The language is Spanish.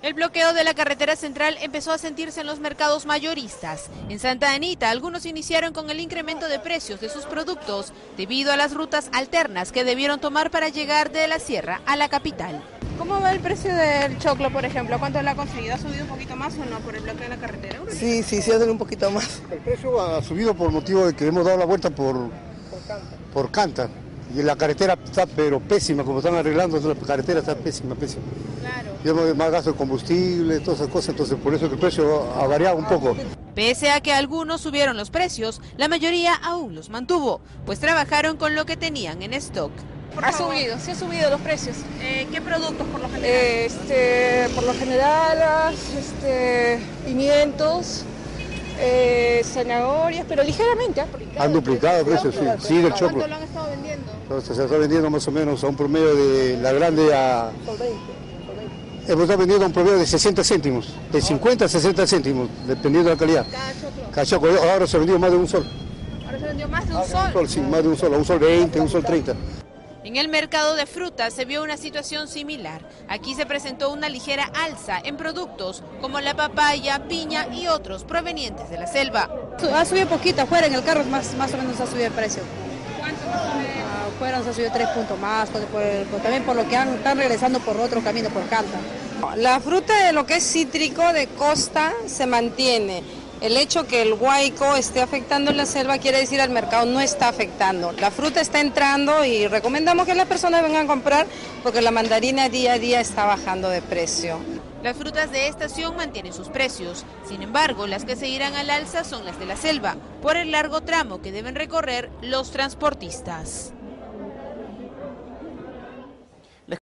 El bloqueo de la carretera central empezó a sentirse en los mercados mayoristas. En Santa Anita, algunos iniciaron con el incremento de precios de sus productos debido a las rutas alternas que debieron tomar para llegar de la sierra a la capital. ¿Cómo va el precio del choclo, por ejemplo? ¿Cuánto lo ha conseguido? ¿Ha subido un poquito más o no por el bloqueo de la carretera? Sí, ha subido un poquito más. El precio ha subido por motivo de que hemos dado la vuelta por Canta. Y la carretera está pero pésima, como están arreglando, la carretera está pésima. Claro. Tenemos más gasto de combustible, todas esas cosas, entonces por eso que el precio ha variado un poco. Pese a que algunos subieron los precios, la mayoría aún los mantuvo, pues trabajaron con lo que tenían en stock. Ha subido los precios. ¿Qué productos por lo general? Por lo general, pimientos, zanahorias, pero ligeramente. Han duplicado el precio, sí, sigue el choclo. ¿Cuánto lo han estado vendiendo? Entonces se está vendiendo más o menos a un promedio de la grande a... Hemos estado vendiendo a un promedio de 60 céntimos, de 50 a 60 céntimos, dependiendo de la calidad. Cada choclo. Cada choclo, ahora se ha vendido más de un sol. Ahora se vendió más de un sol. Sí, más de un sol, a un sol 20, un sol 30. En el mercado de frutas se vio una situación similar. Aquí se presentó una ligera alza en productos como la papaya, piña y otros provenientes de la selva. Ha subido poquito, afuera en el carro más o menos ha subido el precio. ¿Cuánto más o menos? Afuera nos ha subido 3 puntos más, también por lo que están regresando por otro camino, por Canta. La fruta de lo que es cítrico de costa se mantiene. El hecho que el huaico esté afectando la selva quiere decir al mercado no está afectando. La fruta está entrando y recomendamos que las personas vengan a comprar porque la mandarina día a día está bajando de precio. Las frutas de estación mantienen sus precios. Sin embargo, las que seguirán al alza son las de la selva, por el largo tramo que deben recorrer los transportistas.